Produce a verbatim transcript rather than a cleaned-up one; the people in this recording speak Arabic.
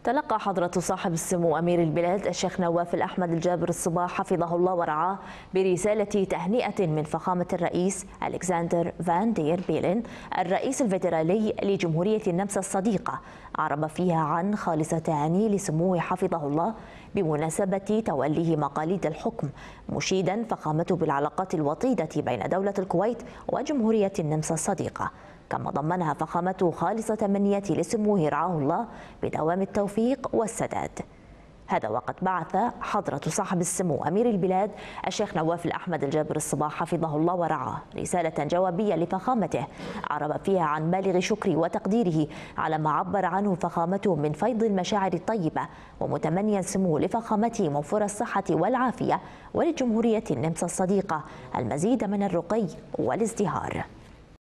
تلقى حضرة صاحب السمو أمير البلاد الشيخ نواف الأحمد الجابر الصباح حفظه الله ورعاه برسالة تهنئة من فخامة الرئيس ألكسندر فان دير بيلن الرئيس الفيدرالي لجمهورية النمسا الصديقة، عرب فيها عن خالص تهاني لسموه حفظه الله بمناسبة توليه مقاليد الحكم، مشيدا فخامته بالعلاقات الوطيدة بين دولة الكويت وجمهورية النمسا الصديقة. كما ضمنها فخامته خالص تمنياتي لسموه رعاه الله بدوام التوفيق والسداد. هذا وقد بعث حضرة صاحب السمو أمير البلاد الشيخ نواف الأحمد الجابر الصباح حفظه الله ورعاه رسالة جوابية لفخامته، عرب فيها عن بالغ شكره وتقديره على ما عبر عنه فخامته من فيض المشاعر الطيبة، ومتمنيا سموه لفخامته موفور الصحة والعافية ولجمهورية النمسا الصديقة المزيد من الرقي والازدهار.